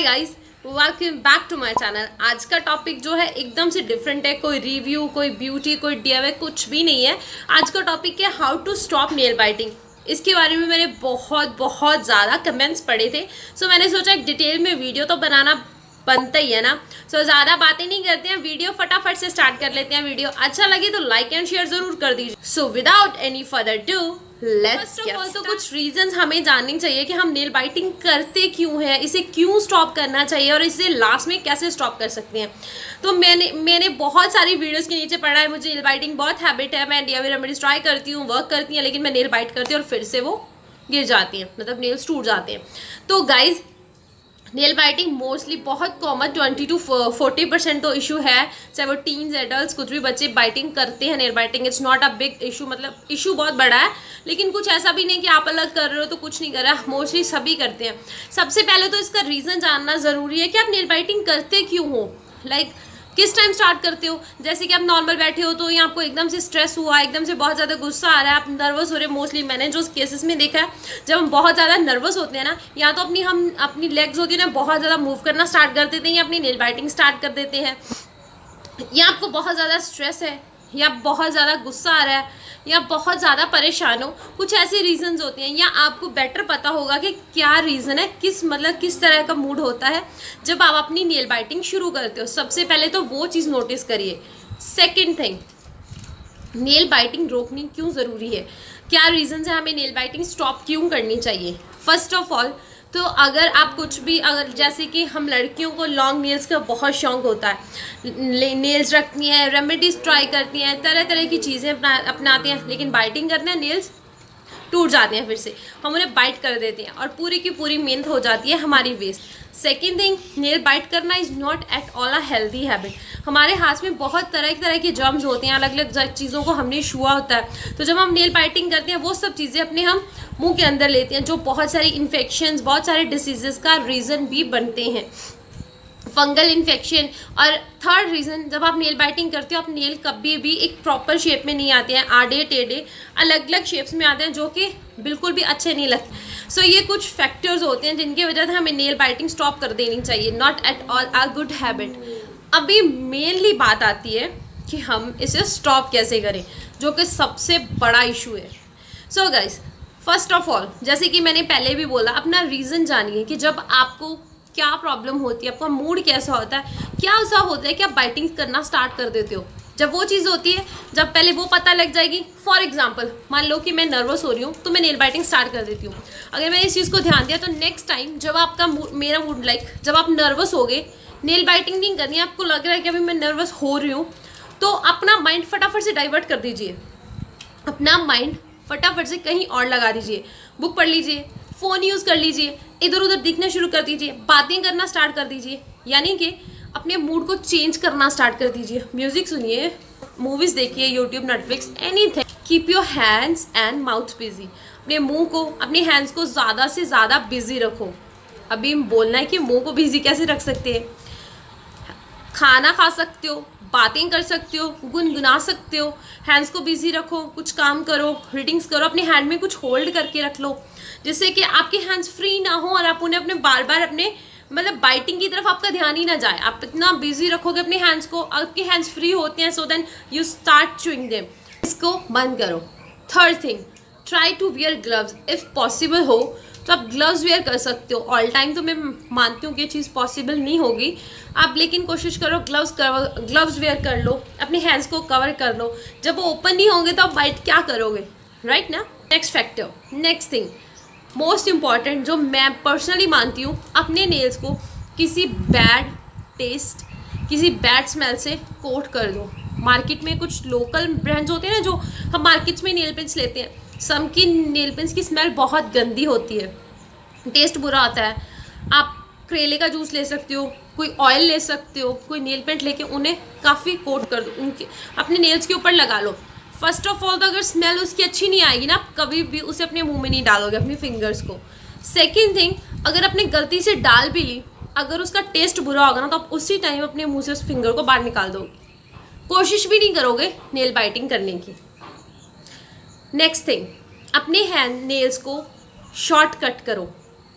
Guys, welcome back to my channel. आज का topic जो है एकदम से डिफरेंट है। कोई रिव्यू, कोई ब्यूटी, कोई डीआईवाई कुछ भी नहीं है। आज का टॉपिक है how to stop nail biting. इसके बारे में मैंने बहुत ज़्यादा कमेंट्स पढ़े थे, सो मैंने सोचा एक डिटेल में वीडियो तो बनाना बनता ही है ना। सो ज़्यादा बातें नहीं करते हैं, वीडियो फटाफट से स्टार्ट कर लेते हैं। वीडियो अच्छा लगे तो लाइक एंड शेयर ज़रूर कर दीजिए। So without any further do let's get started. तो कुछ रीजंस हमें जाननी चाहिए कि हम नेल बाइटिंग करते क्यों हैं, इसे क्यों स्टॉप करना चाहिए और इसे लास्ट में कैसे स्टॉप कर सकते हैं। तो मैंने बहुत सारी वीडियोस के नीचे पढ़ा है, मुझे नेल बाइटिंग बहुत हैबिट है, मैं डीआईवाई रेमेडीज ट्राई करती हूँ, वर्क करती हैं, लेकिन मैं नेल बाइट करती हूँ और फिर से वो गिर जाती हैं, मतलब नेल्स टूट जाते हैं। तो गाइज नेल बाइटिंग मोस्टली बहुत कॉमन 20 to 40% तो इशू है, चाहे वो टीन्स एडल्ट कुछ भी बच्चे बाइटिंग करते हैं। Nail biting it's not a big issue, मतलब इशू बहुत बड़ा है, लेकिन कुछ ऐसा भी नहीं कि आप अलग कर रहे हो तो कुछ नहीं कर रहा, मोस्टली सभी करते हैं। सबसे पहले तो इसका रीज़न जानना ज़रूरी है कि आप नेल बाइटिंग करते क्यों हो, लाइक किस टाइम स्टार्ट करते हो। जैसे कि आप नॉर्मल बैठे हो तो ये आपको एकदम से स्ट्रेस हुआ, एकदम से बहुत ज़्यादा गुस्सा आ रहा है, आप नर्वस हो रहे हो। मोस्टली मैंने जो केसेस में देखा है, जब हम बहुत ज़्यादा नर्वस होते हैं ना, या तो हम अपनी लेग्स होती है ना बहुत ज़्यादा मूव करना स्टार्ट कर देते हैं, या अपनी नेल बाइटिंग स्टार्ट कर देते हैं, या आपको बहुत ज़्यादा स्ट्रेस है, या बहुत ज़्यादा गुस्सा आ रहा है, या बहुत ज़्यादा परेशान हो। कुछ ऐसे रीज़न्स होते हैं, या आपको बेटर पता होगा कि क्या रीज़न है, किस तरह का मूड होता है जब आप अपनी नेल बाइटिंग शुरू करते हो। सबसे पहले तो वो चीज़ नोटिस करिए। सेकंड थिंग, नेल बाइटिंग रोकनी क्यों ज़रूरी है, क्या रीज़न्स है, हमें नेल बाइटिंग स्टॉप क्यों करनी चाहिए। फर्स्ट ऑफ ऑल तो अगर आप कुछ भी, अगर जैसे कि हम लड़कियों को लॉन्ग नेल्स का बहुत शौक होता है, नेल्स रखती हैं, रेमेडीज ट्राई करती हैं, तरह तरह की चीज़ें अपनाते हैं, लेकिन बाइटिंग करते हैं नेल्स टूट जाते हैं, फिर से हम उन्हें बाइट कर देते हैं और पूरी की पूरी मेहनत हो जाती है हमारी waste. Second thing, nail bite करना is not at all a healthy habit. हमारे हाथ में बहुत तरह के जर्म्स होते हैं, अलग अलग चीज़ों को हमने छुआ होता है, तो जब हम नेल बाइटिंग करते हैं वो सब चीज़ें अपने हम मुंह के अंदर लेते हैं, जो बहुत सारी इन्फेक्शंस, बहुत सारे डिसीजेस का रीज़न भी बनते हैं, फंगल इन्फेक्शन। और थर्ड रीज़न, जब आप नेल बाइटिंग करते हो, आप नेल कभी भी एक प्रॉपर शेप में नहीं आते हैं, आड़े टेढ़े अलग अलग शेप्स में आते हैं, जो कि बिल्कुल भी अच्छे नहीं लगते। सो ये कुछ फैक्टर्स होते हैं जिनकी वजह से हमें नेल बाइटिंग स्टॉप कर देनी चाहिए, not at all a good habit. अभी मेनली बात आती है कि हम इसे स्टॉप कैसे करें, जो कि सबसे बड़ा इशू है। So guys, first of all, जैसे कि मैंने पहले भी बोला, अपना रीज़न जानिए कि जब आपको क्या प्रॉब्लम होती है, आपका मूड कैसा होता है, क्या ऐसा होता है कि आप बाइटिंग करना स्टार्ट कर देते हो। जब वो चीज़ होती है, जब पहले वो पता लग जाएगी, फॉर एग्जांपल मान लो कि मैं नर्वस हो रही हूँ तो मैं नेल बाइटिंग स्टार्ट कर देती हूँ। अगर मैंने इस चीज़ को ध्यान दिया तो नेक्स्ट टाइम जब आपका मेरा मूड, लाइक जब आप नर्वस हो गए, नेल बाइटिंग नहीं करनी, आपको लग रहा है कि अभी मैं नर्वस हो रही हूँ, तो अपना माइंड फटाफट से डाइवर्ट कर दीजिए, अपना माइंड फटाफट से कहीं और लगा दीजिए, बुक पढ़ लीजिए, फ़ोन यूज़ कर लीजिए, इधर उधर दिखना शुरू कर दीजिए, बातें करना स्टार्ट कर दीजिए, यानी कि अपने मूड को चेंज करना स्टार्ट कर दीजिए। म्यूज़िक सुनिए, मूवीज़ देखिए, YouTube, Netflix, anything. Keep your hands and mouth busy. अपने मुंह को, अपने हैंड्स को ज़्यादा से ज़्यादा बिजी रखो। अभी बोलना है कि मुंह को बिजी कैसे रख सकते हैं। खाना खा सकते हो, बातें कर सकते हो, गुनगुना सकते हो, हैंड्स को बिजी रखो, कुछ काम करो, रीडिंग्स करो, अपने हैंड में कुछ होल्ड करके रख लो, जिससे कि आपके हैंड्स फ्री ना हो और आप उन्हें अपने बार बार अपने मतलब बाइटिंग की तरफ आपका ध्यान ही ना जाए। आप इतना बिजी रखोगे अपने हैंड्स को, आपके हैंड्स फ्री होते हैं, so then you start chewing them. इसको बंद करो। Third thing, try to wear gloves if possible हो तो आप ग्लव्स वेयर कर सकते हो। ऑल टाइम तो मैं मानती हूँ कि ये चीज़ पॉसिबल नहीं होगी, आप लेकिन कोशिश करो ग्लव्स वेयर कर लो, अपने हैंड्स को कवर कर लो। जब वो ओपन नहीं होंगे तो आप बाइट क्या करोगे, राइट ना। Next factor, next thing, most important, जो मैं पर्सनली मानती हूँ, अपने नेल्स को किसी बैड टेस्ट, किसी बैड स्मेल से कोट कर दो। मार्केट में कुछ लोकल ब्रांड्स होते हैं ना, जो हम मार्केट्स में नेल पेंट्स लेते हैं, सम की नेल पेंट्स की स्मेल बहुत गंदी होती है, टेस्ट बुरा आता है। आप करेले का जूस ले सकते हो, कोई ऑयल ले सकते हो, कोई नेल पेंट लेके उन्हें काफ़ी कोट कर दो, उनके अपने नेल्स के ऊपर लगा लो। फर्स्ट ऑफ ऑल तो अगर स्मेल उसकी अच्छी नहीं आएगी ना, आप कभी भी उसे अपने मुंह में नहीं डालोगे, अपनी फिंगर्स को। सेकेंड थिंग, अगर आपने गलती से डाल भी ली, अगर उसका टेस्ट बुरा होगा ना, तो आप उसी टाइम अपने मुंह से उस फिंगर को बाहर निकाल दोगे, कोशिश भी नहीं करोगे नेल बाइटिंग करने की। नेक्स्ट थिंग, अपने हैंड नेल्स को शॉर्ट कट करो,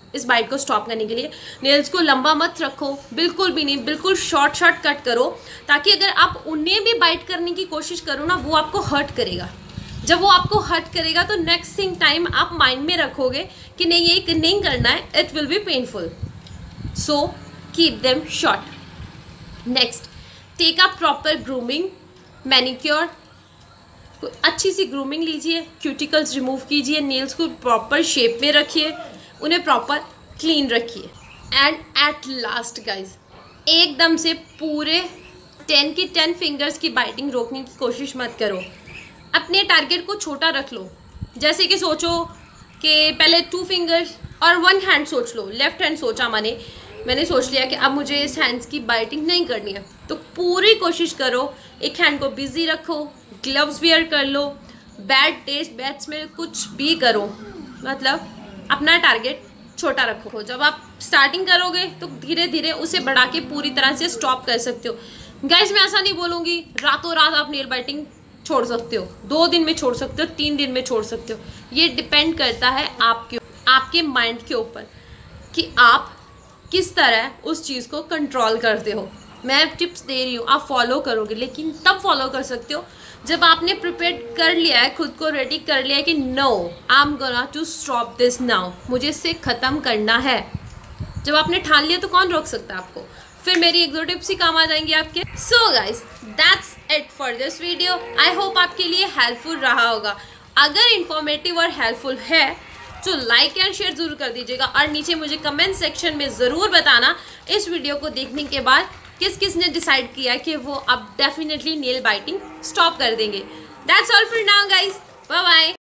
इस बाइट को स्टॉप करने के लिए। नेल्स को लंबा मत रखो, बिल्कुल भी नहीं, बिल्कुल शॉर्ट कट करो, ताकि अगर आप उन्हें भी बाइट करने की कोशिश करो ना, वो आपको हर्ट करेगा। जब वो आपको हर्ट करेगा तो नेक्स्ट थिंग टाइम आप माइंड में रखोगे कि नहीं, ये नहीं करना है, it will be painful. So keep them short. Next, take a proper grooming, manicure, अच्छी सी ग्रूमिंग लीजिए, क्यूटिकल्स रिमूव कीजिए, नेल्स को प्रॉपर शेप में रखिए, उन्हें प्रॉपर क्लीन रखिए। एंड एट लास्ट गाइज, एकदम से पूरे 10 की 10 फिंगर्स की बाइटिंग रोकने की कोशिश मत करो। अपने टारगेट को छोटा रख लो। जैसे कि सोचो कि पहले 2 फिंगर्स और 1 हैंड सोच लो। लेफ्ट हैंड सोचा मैंने सोच लिया कि अब मुझे इस हैंड्स की बाइटिंग नहीं करनी है, तो पूरी कोशिश करो एक हैंड को बिजी रखो, ग्लव्स वेयर कर लो, बैड टेस्ट, बैड स्मेल कुछ भी करो, मतलब अपना टारगेट छोटा रखो। जब आप स्टार्टिंग करोगे तो धीरे धीरे उसे बढ़ा के पूरी तरह से स्टॉप कर सकते हो। गाइज मैं ऐसा नहीं बोलूँगी रातों रात आप नेल बाइटिंग छोड़ सकते हो, 2 दिन में छोड़ सकते हो, 3 दिन में छोड़ सकते हो। ये डिपेंड करता है आपके माइंड के ऊपर कि आप किस तरह उस चीज़ को कंट्रोल करते हो। मैं टिप्स दे रही हूँ, आप फॉलो करोगे, लेकिन तब फॉलो कर सकते हो जब आपने प्रिपेयर कर लिया है, खुद को रेडी कर लिया है कि no I am gonna to stop this now, मुझे इससे ख़त्म करना है। जब आपने ठान लिया तो कौन रोक सकता है आपको। फिर मेरी 1-2 टिप्स ही काम आ जाएंगी आपके। So guys that's it for this video. I hope आपके लिए हेल्पफुल रहा होगा। अगर इंफॉर्मेटिव और हेल्पफुल है तो लाइक एंड शेयर जरूर कर दीजिएगा, और नीचे मुझे कमेंट सेक्शन में ज़रूर बताना इस वीडियो को देखने के बाद किस ने डिसाइड किया कि वो अब डेफिनेटली नेल बाइटिंग स्टॉप कर देंगे। That's all for now guys, bye bye.